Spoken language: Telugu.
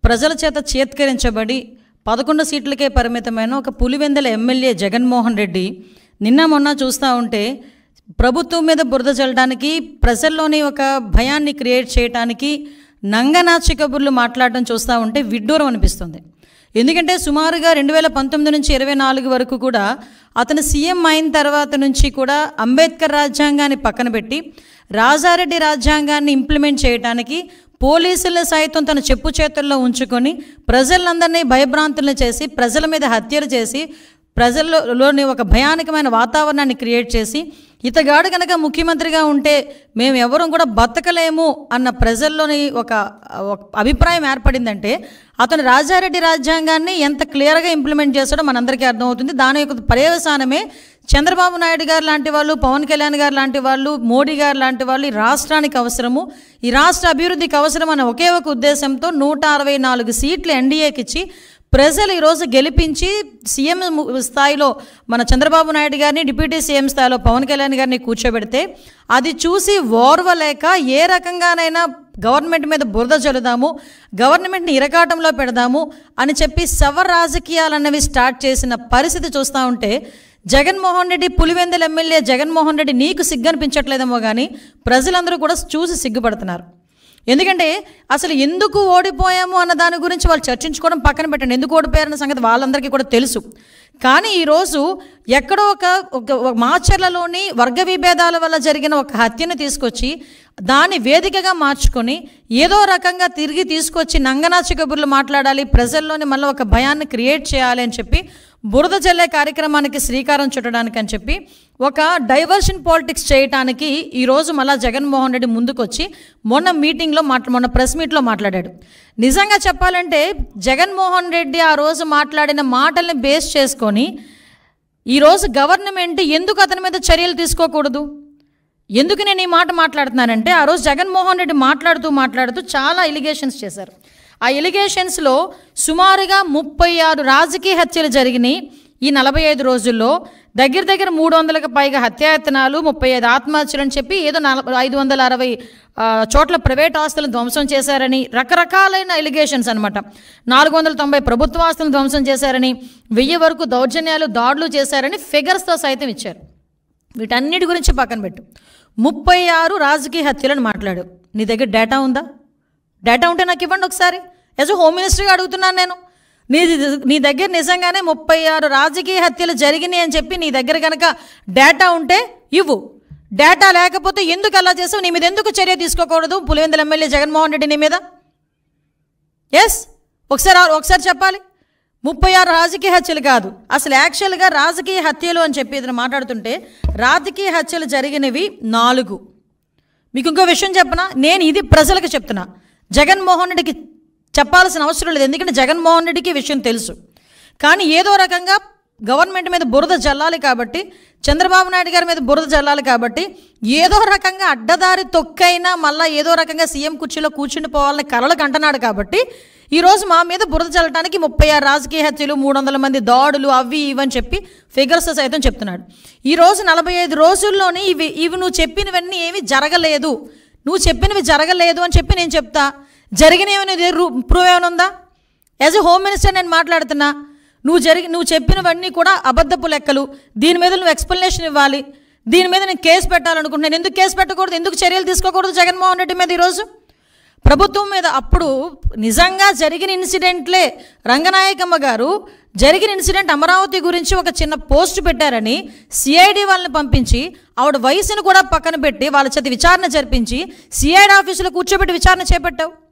ప్రజల చేత చేత్కరించబడి 11 సీట్లకే పరిమితమైన ఒక పులివెందుల ఎమ్మెల్యే జగన్మోహన్ రెడ్డి నిన్న మొన్న చూస్తూ ఉంటే ప్రభుత్వం మీద బురద చల్లడానికి, ప్రజల్లోని ఒక భయాన్ని క్రియేట్ చేయడానికి నంగనాచి కబుర్లు మాట్లాడడం చూస్తూ ఉంటే విడ్డూరం అనిపిస్తుంది. ఎందుకంటే సుమారుగా 2019 నుంచి 24 వరకు కూడా అతను సీఎం అయిన తర్వాత నుంచి కూడా అంబేద్కర్ రాజ్యాంగాన్ని పక్కన పెట్టి రాజారెడ్డి రాజ్యాంగాన్ని ఇంప్లిమెంట్ చేయడానికి పోలీసుల సైతం తన చెప్పు చేతుల్లో ఉంచుకొని ప్రజలందరినీ భయభ్రాంతులను చేసి, ప్రజల మీద హత్యలు చేసి, ప్రజల్లోని ఒక భయానకమైన వాతావరణాన్ని క్రియేట్ చేసి, ఇతగాడు కనుక ముఖ్యమంత్రిగా ఉంటే మేము ఎవరూ కూడా బతకలేము అన్న ప్రజల్లోని ఒక అభిప్రాయం ఏర్పడిందంటే అతను రాజారెడ్డి రాజ్యాంగాన్ని ఎంత క్లియర్గా ఇంప్లిమెంట్ చేస్తాడో మనందరికీ అర్థమవుతుంది. దాని యొక్క పర్యవసానమే చంద్రబాబు నాయుడు గారు లాంటి వాళ్ళు, పవన్ కళ్యాణ్ గారు లాంటి వాళ్ళు, మోడీ గారు లాంటి వాళ్ళు ఈ రాష్ట్రానికి అవసరము, ఈ రాష్ట్ర అభివృద్ధికి అవసరం అనే ఒకే ఒక ఉద్దేశంతో 164 సీట్లు ఎన్డీఏకి ఇచ్చి ప్రజలు ఈరోజు గెలిపించి సీఎం స్థాయిలో మన చంద్రబాబు నాయుడు గారిని, డిప్యూటీ సీఎం స్థాయిలో పవన్ కళ్యాణ్ గారిని కూర్చోబెడితే అది చూసి ఓర్వలేక ఏ రకంగానైనా గవర్నమెంట్ మీద బురద చల్లుదాము, గవర్నమెంట్ని ఇరకాటంలో పెడదాము అని చెప్పి శవ రాజకీయాలు అన్నవి స్టార్ట్ చేసిన పరిస్థితి చూస్తూ ఉంటే జగన్మోహన్ రెడ్డి, పులివెందుల ఎమ్మెల్యే జగన్మోహన్ రెడ్డి నీకు సిగ్గనిపించట్లేదేమో కానీ ప్రజలందరూ కూడా చూసి సిగ్గుపడుతున్నారు. ఎందుకంటే అసలు ఎందుకు ఓడిపోయాము అన్న దాని గురించి వాళ్ళు చర్చించుకోవడం పక్కన పెట్టండి. ఎందుకు ఓడిపోయారన్న సంగతి వాళ్ళందరికీ కూడా తెలుసు. కానీ ఈరోజు ఎక్కడో ఒక మాచర్లలోని వర్గ విభేదాల వల్ల జరిగిన ఒక హత్యను తీసుకొచ్చి దాన్ని వేదికగా మార్చుకొని ఏదో రకంగా తిరిగి తీసుకొచ్చి నంగనాచి కబుర్లు మాట్లాడాలి, ప్రజల్లోని మళ్ళీ ఒక భయాన్ని క్రియేట్ చేయాలి అని చెప్పి బురద జల్లే కార్యక్రమానికి శ్రీకారం చుట్టడానికి అని చెప్పి ఒక డైవర్షన్ పాలిటిక్స్ చేయడానికి ఈరోజు మళ్ళీ జగన్మోహన్ రెడ్డి ముందుకొచ్చి మొన్న ప్రెస్ మీట్లో మాట్లాడాడు. నిజంగా చెప్పాలంటే జగన్మోహన్ రెడ్డి ఆ రోజు మాట్లాడిన మాటల్ని బేస్ చేసుకొని ఈరోజు గవర్నమెంట్ ఎందుకు అతని మీద చర్యలు తీసుకోకూడదు? ఎందుకు నేను ఈ మాట మాట్లాడుతున్నానంటే ఆ రోజు జగన్మోహన్ రెడ్డి మాట్లాడుతూ చాలా ఎలిగేషన్స్ చేశారు. ఆ ఎలిగేషన్స్లో సుమారుగా 36 రాజకీయ హత్యలు జరిగినాయి ఈ 45 రోజుల్లో. దగ్గర 300కు పైగా హత్యాయత్నాలు, 35 ఆత్మహత్యలు అని చెప్పి ఏదో 560 చోట్ల ప్రైవేట్ ఆస్తులను ధ్వంసం చేశారని రకరకాలైన ఎలిగేషన్స్ అనమాట. 490 ప్రభుత్వ ఆస్తులను ధ్వంసం చేశారని, 1000 వరకు దౌర్జన్యాలు, దాడులు చేశారని ఫిగర్స్తో సైతం ఇచ్చారు. వీటన్నిటి గురించి పక్కన పెట్టు. 36 రాజకీయ హత్యలను మాట్లాడు. నీ దగ్గర డేటా ఉందా? డేటా ఉంటే నాకు ఇవ్వండి ఒకసారి. యాజ్ హోమ్ మినిస్టర్గా అడుగుతున్నాను నేను. నీ దగ్గర నిజంగానే 36 రాజకీయ హత్యలు జరిగినాయి అని చెప్పి నీ దగ్గర కనుక డేటా ఉంటే ఇవ్వు. డేటా లేకపోతే ఎందుకు అలా చేసావు? నీ మీద ఎందుకు చర్య తీసుకోకూడదు పులివెందుల ఎమ్మెల్యే జగన్మోహన్ రెడ్డి నీ మీద? ఎస్, ఒకసారి చెప్పాలి. 36 రాజకీయ హత్యలు కాదు, అసలు యాక్చువల్గా రాజకీయ హత్యలు అని చెప్పి ఏదైనా మాట్లాడుతుంటే రాజకీయ హత్యలు జరిగినవి 4. మీకు ఇంకో విషయం చెప్పనా? నేను ఇది ప్రజలకు చెప్తున్నా, జగన్మోహన్ రెడ్డికి చెప్పాల్సిన అవసరం లేదు. ఎందుకంటే జగన్మోహన్ రెడ్డికి విషయం తెలుసు. కానీ ఏదో రకంగా గవర్నమెంట్ మీద బురద జల్లాలి కాబట్టి, చంద్రబాబు నాయుడు గారి మీద బురద జల్లాలి కాబట్టి ఏదో రకంగా అడ్డదారి తొక్కైనా మళ్ళీ ఏదో రకంగా సీఎం కుర్చీలో కూర్చుని పోవాలని కలలకు అంటున్నాడు కాబట్టి ఈరోజు మా మీద బురద చల్లడానికి 36 రాజకీయ హత్యలు, 300 మంది దాడులు, అవి ఇవని చెప్పి ఫిగర్స్ సైతం చెప్తున్నాడు. ఈరోజు 45 రోజుల్లోనే ఇవి నువ్వు చెప్పినవన్నీ ఏమీ జరగలేదు, నువ్వు చెప్పినవి జరగలేదు అని చెప్పి నేను చెప్తా. జరిగినవి ప్రూవ్ ఏమైనా ఉందా? యాజ్ ఎ హోమ్ మినిస్టర్ నేను మాట్లాడుతున్నా. నువ్వు చెప్పినవన్నీ కూడా అబద్ధపు లెక్కలు. దీని మీద నువ్వు ఎక్స్ప్లెనేషన్ ఇవ్వాలి. దీని మీద నేను కేసు పెట్టాలనుకుంటున్నాను. ఎందుకు కేసు పెట్టకూడదు? ఎందుకు చర్యలు తీసుకోకూడదు జగన్మోహన్ రెడ్డి మీద? ఈరోజు ప్రభుత్వం మీద అప్పుడు నిజంగా జరిగిన ఇన్సిడెంట్లే రంగనాయకమ్మ గారు జరిగిన ఇన్సిడెంట్ అమరావతి గురించి ఒక చిన్న పోస్ట్ పెట్టారని సిఐడి వాళ్ళని పంపించి ఆవిడ వయసును కూడా పక్కన పెట్టి వాళ్ళ చేత విచారణ జరిపించి సిఐడి ఆఫీసులో కూర్చోబెట్టి విచారణ చేపట్టావు.